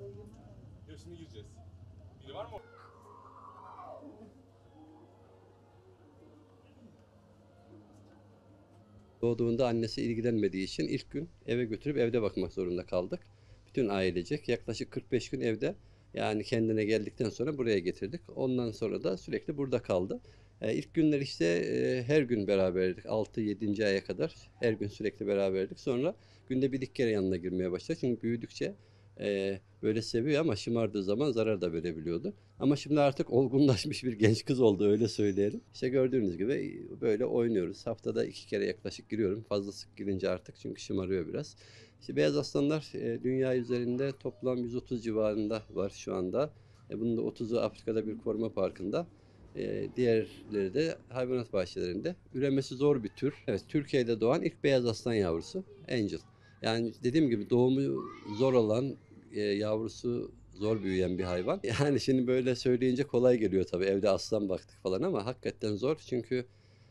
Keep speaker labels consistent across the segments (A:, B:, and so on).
A: Hepsini gireceğiz. Biri var mı?
B: Doğduğunda annesi ilgilenmediği için ilk gün eve götürüp evde bakmak zorunda kaldık. Bütün ailecek yaklaşık 45 gün evde, yani kendine geldikten sonra buraya getirdik. Ondan sonra da sürekli burada kaldı. İlk günler işte her gün beraberdik. 6-7. aya kadar her gün sürekli beraberdik. Sonra günde bir iki kere yanına girmeye başladık. Çünkü büyüdükçe böyle seviyor ama şımardığı zaman zarar da verebiliyordu. Ama şimdi artık olgunlaşmış bir genç kız oldu, öyle söyleyelim. İşte gördüğünüz gibi böyle oynuyoruz. Haftada 2 kere yaklaşık giriyorum. Fazla sık girince artık, çünkü şımarıyor biraz. İşte beyaz aslanlar dünya üzerinde toplam 130 civarında var şu anda. Bunun da 30'u Afrika'da bir koruma parkında. Diğerleri de hayvanat bahçelerinde. Üremesi zor bir tür. Evet, Türkiye'de doğan ilk beyaz aslan yavrusu Angel. Yani dediğim gibi doğumu zor olan, yavrusu zor büyüyen bir hayvan. Yani şimdi böyle söyleyince kolay geliyor tabii, evde aslan baktık falan, ama hakikaten zor. Çünkü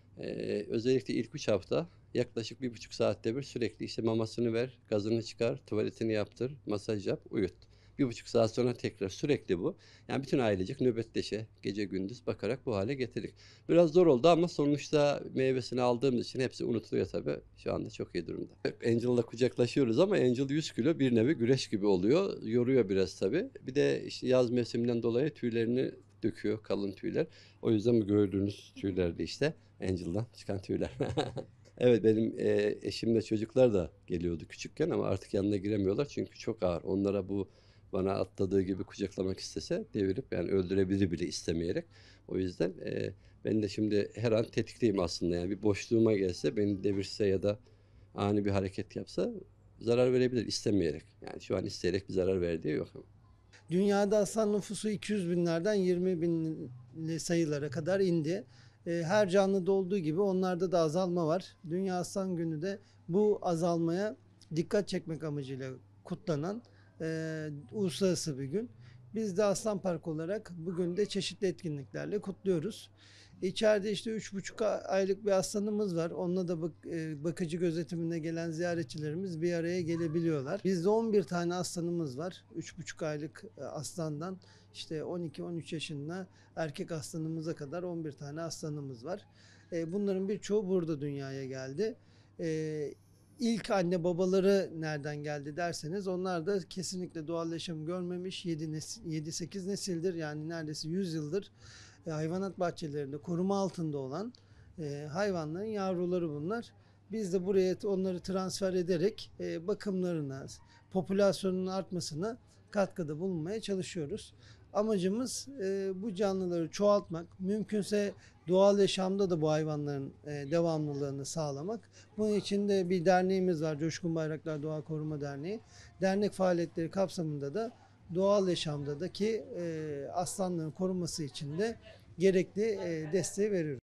B: özellikle ilk 3 hafta yaklaşık 1,5 saatte bir sürekli işte mamasını ver, gazını çıkar, tuvaletini yaptır, masaj yap, uyut. 1,5 saat sonra tekrar, sürekli bu. Yani bütün ailecek nöbetleşe, gece gündüz bakarak bu hale getirdik. Biraz zor oldu ama sonuçta meyvesini aldığımız için hepsi unutuluyor tabii. Şu anda çok iyi durumda. Angel'la kucaklaşıyoruz ama Angel 100 kilo, bir nevi güreş gibi oluyor. Yoruyor biraz tabii. Bir de işte yaz mevsiminden dolayı tüylerini döküyor, kalın tüyler. O yüzden bu gördüğünüz tüyler de işte Angel'dan çıkan tüyler. Evet, benim eşimle çocuklar da geliyordu küçükken ama artık yanına giremiyorlar çünkü çok ağır. Onlara bu bana atladığı gibi kucaklamak istese devirip, yani öldürebilir bile istemeyerek. O yüzden ben de şimdi her an tetikteyim aslında. Yani bir boşluğuma gelse, beni devirse ya da ani bir hareket yapsa zarar verebilir istemeyerek. Yani şu an isteyerek bir zarar verdiği yok.
C: Dünyada aslan nüfusu 200 binlerden 20 binli sayılara kadar indi. Her canlıda olduğu gibi onlarda da azalma var. Dünya Aslan Günü de bu azalmaya dikkat çekmek amacıyla kutlanan uluslararası bir gün. Biz de Aslan Park olarak bugün de çeşitli etkinliklerle kutluyoruz. İçeride işte 3,5 aylık bir aslanımız var. Onunla da bakıcı gözetimine gelen ziyaretçilerimiz bir araya gelebiliyorlar. Bizde 11 tane aslanımız var. 3,5 aylık aslandan işte 12-13 yaşında erkek aslanımıza kadar 11 tane aslanımız var. Bunların birçoğu burada dünyaya geldi. İlk anne babaları nereden geldi derseniz, onlar da kesinlikle doğal yaşam görmemiş 7-8 nesildir, yani neredeyse 100 yıldır hayvanat bahçelerinde koruma altında olan hayvanların yavruları bunlar. Biz de buraya onları transfer ederek bakımlarına, popülasyonun artmasına katkıda bulunmaya çalışıyoruz. Amacımız bu canlıları çoğaltmak, mümkünse doğal yaşamda da bu hayvanların devamlılığını sağlamak. Bunun için de bir derneğimiz var, Coşkun Bayraklar Doğa Koruma Derneği. Dernek faaliyetleri kapsamında da doğal yaşamdaki aslanların korunması için de gerekli desteği veriyoruz.